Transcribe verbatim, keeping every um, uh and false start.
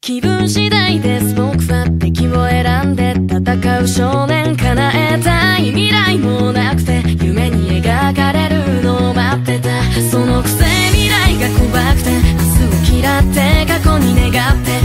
気分次第です僕は敵を選んで戦う少年、叶えたい未来もなくて夢に描かれるのを待ってた。そのくせ未来が怖くて明日を嫌って過去に願って